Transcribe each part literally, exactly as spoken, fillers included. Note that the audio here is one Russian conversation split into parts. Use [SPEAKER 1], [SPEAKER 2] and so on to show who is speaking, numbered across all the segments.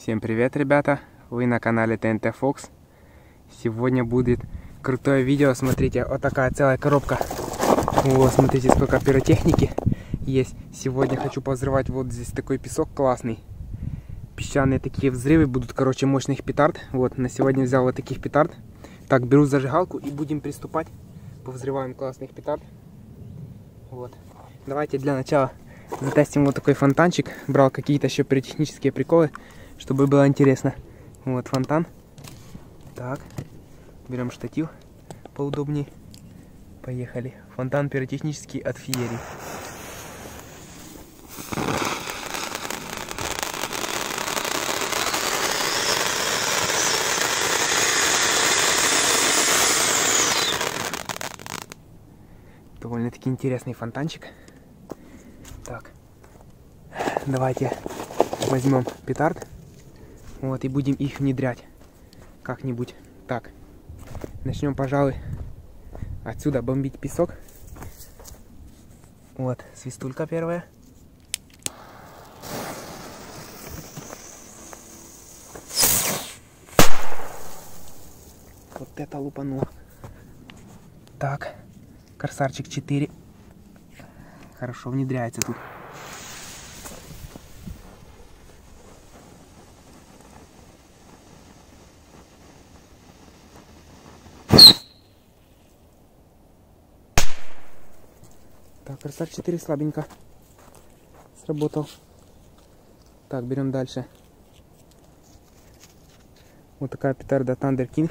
[SPEAKER 1] Всем привет, ребята! Вы на канале тэ эн тэ Fox. Сегодня будет крутое видео. Смотрите, вот такая целая коробка. Вот, смотрите, сколько пиротехники есть. Сегодня хочу повзрывать вот здесь такой песок классный. Песчаные такие взрывы будут, короче, мощных петард. Вот, на сегодня взял вот таких петард. Так, беру зажигалку и будем приступать. Повзрываем классных петард. Вот. Давайте для начала затестим вот такой фонтанчик. Брал какие-то еще пиротехнические приколы, чтобы было интересно. Вот фонтан. Так, берем штатив поудобнее. Поехали. Фонтан пиротехнический от Феерии. Довольно-таки интересный фонтанчик. Так, давайте возьмем петард. Вот, и будем их внедрять как-нибудь. Так, начнем, пожалуй, отсюда бомбить песок. Вот, свистулька первая. Вот это лупануло. Так, корсарчик четыре. Хорошо внедряется тут. Так, корсар четыре слабенько сработал. Так, берем дальше. Вот такая петарда Thunder King.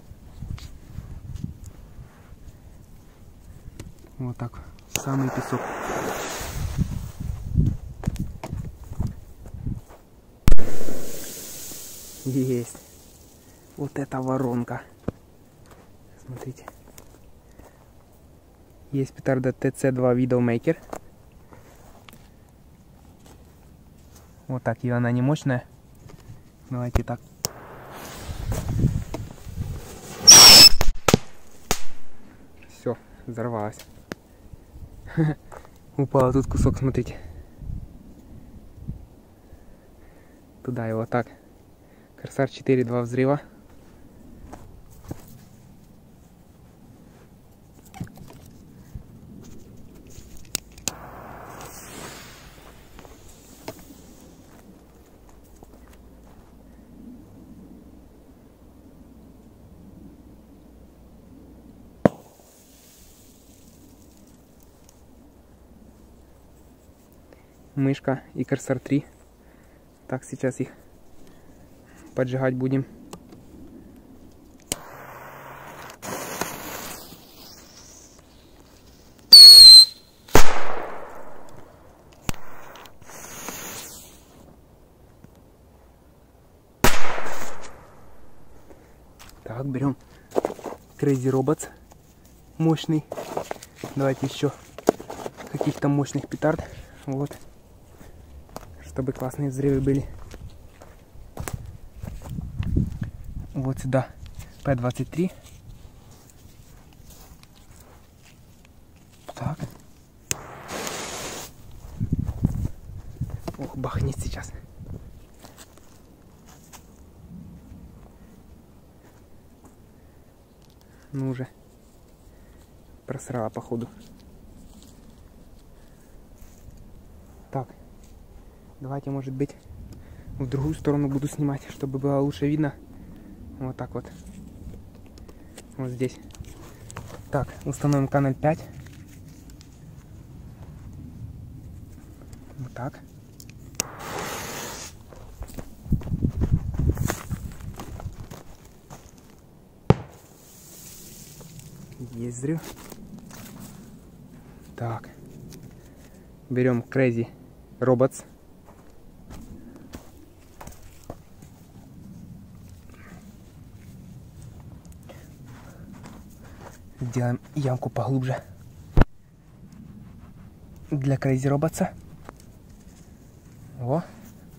[SPEAKER 1] Вот так, самый песок. Есть. Вот эта воронка. Смотрите. Есть петарда тэ цэ два Widowmaker. Вот так, и она не мощная. Давайте так. Все, взорвалась. Упал тут кусок, смотрите. Туда его так. Корсар четыре, два взрыва. Мышка и корсар три. Так, сейчас их поджигать будем. Так, берем Crazy Robots мощный. Давайте еще каких-то мощных петард. Вот. Чтобы классные взрывы были. Вот сюда пэ двадцать три. Так. Ох, бахнет сейчас. Ну уже просрала походу. Так, давайте, может быть, в другую сторону буду снимать, чтобы было лучше видно. Вот так вот. Вот здесь. Так, установим канал пять. Вот так. Есть взрыв. Так. Берем Crazy Robots. Сделаем ямку поглубже для Crazy Robots. О.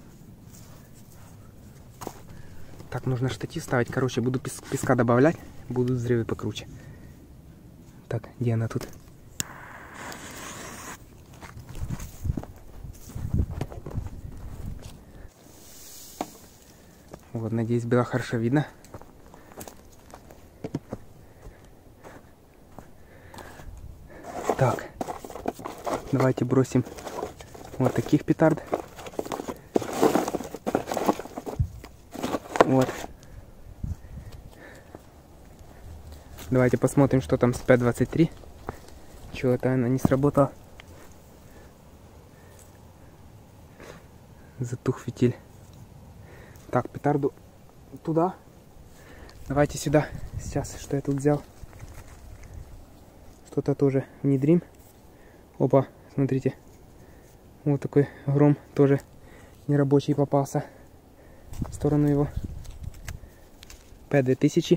[SPEAKER 1] Так, нужно штатив ставить. Короче, буду пес песка добавлять. Будут взрывы покруче. Так, где она тут? Вот, надеюсь, было хорошо видно. Так, давайте бросим вот таких петард. Вот. Давайте посмотрим, что там с пять двадцать три. Чего-то она не сработала. Затух фитиль. Так, петарду туда. Давайте сюда. Сейчас, что я тут взял? Что-то тоже внедрим. Опа, смотрите. Вот такой гром тоже нерабочий попался. В сторону его. пэ две тысячи.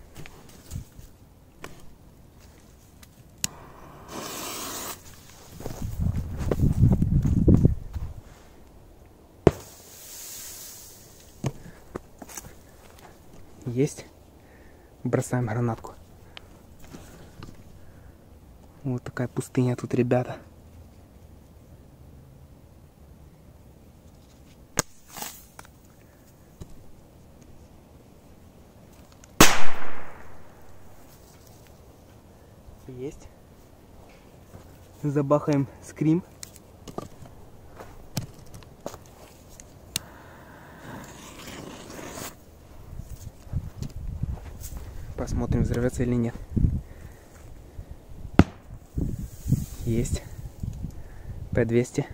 [SPEAKER 1] Есть. Бросаем гранатку. Вот такая пустыня тут, ребята. Есть. Забахаем скрим. Посмотрим, взорвется или нет. Есть. пэ двести.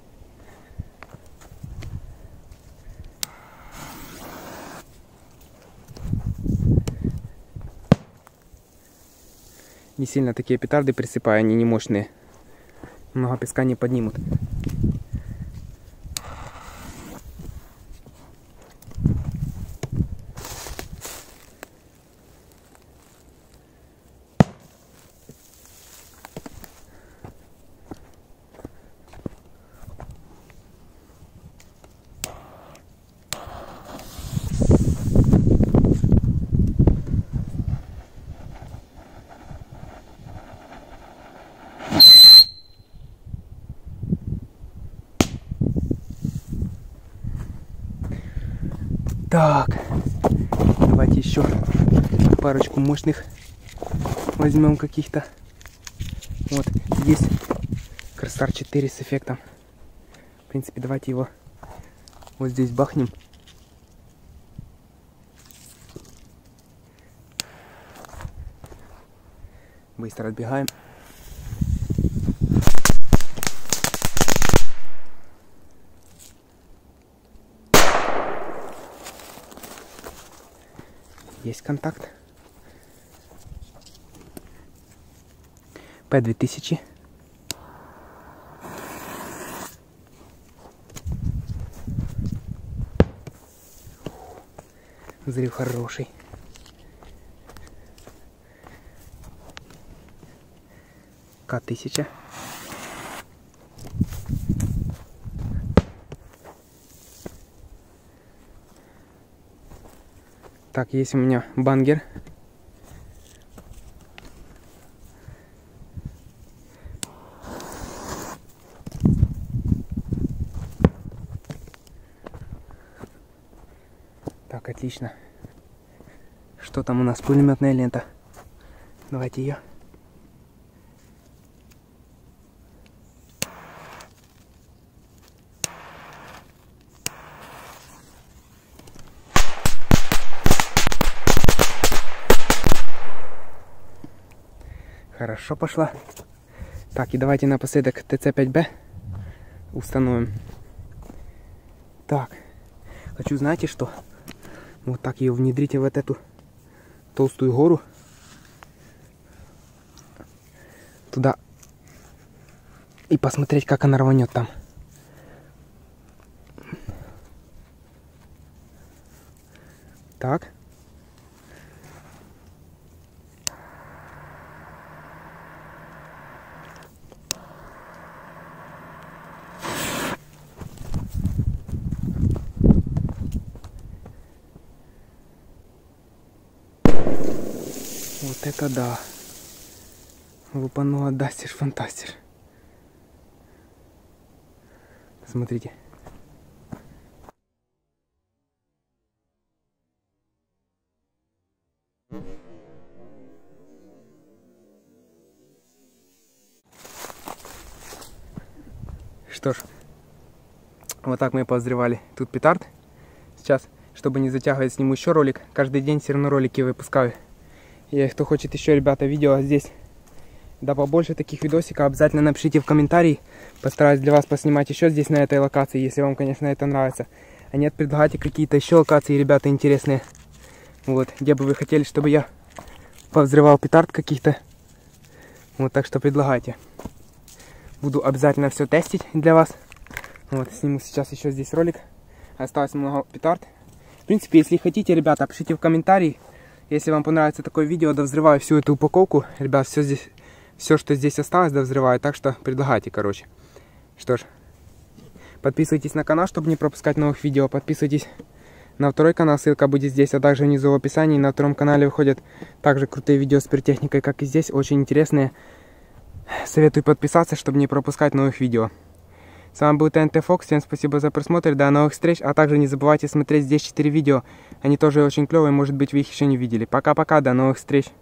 [SPEAKER 1] Не сильно такие петарды присыпаю, они не мощные. Много песка не поднимут. Так, давайте еще парочку мощных возьмем каких-то. Вот, есть Красар четыре с эффектом. В принципе, давайте его вот здесь бахнем. Быстро отбегаем. Есть контакт. пэ две тысячи. Взрыв хороший. ка тысяча. Так, есть у меня бангер. Так, отлично. Что там у нас? Пулеметная лента. Давайте ее. Хорошо пошла. Так, и давайте напоследок тэ цэ пять бэ установим. Так, хочу, знаете что? Вот так ее внедрите в вот эту толстую гору. Туда. И посмотреть, как она рванет там. Так. Вот это да. Лупанула дастиш фантастиш. Смотрите. Что ж, вот так мы повзревали тут петард. Сейчас, чтобы не затягивать, сниму еще ролик. Каждый день все равно ролики выпускаю. И кто хочет еще, ребята, видео здесь, да побольше таких видосиков, обязательно напишите в комментарии. Постараюсь для вас поснимать еще здесь, на этой локации, если вам, конечно, это нравится. А нет, предлагайте какие-то еще локации, ребята, интересные. Вот, где бы вы хотели, чтобы я повзревал петард каких-то. Вот, так что предлагайте. Буду обязательно все тестить для вас. Вот, сниму сейчас еще здесь ролик. Осталось много петард. В принципе, если хотите, ребята, пишите в комментарии. Если вам понравится такое видео, довзрываю всю эту упаковку. Ребят, все здесь, все, что здесь осталось, довзрываю. Так что предлагайте, короче. Что ж, подписывайтесь на канал, чтобы не пропускать новых видео. Подписывайтесь на второй канал, ссылка будет здесь, а также внизу в описании. На втором канале выходят также крутые видео с пиротехникой, как и здесь, очень интересные. Советую подписаться, чтобы не пропускать новых видео. С вами был ТНТ Fox, всем спасибо за просмотр, до новых встреч, а также не забывайте смотреть здесь четыре видео, они тоже очень клевые, может быть вы их еще не видели. Пока-пока, до новых встреч.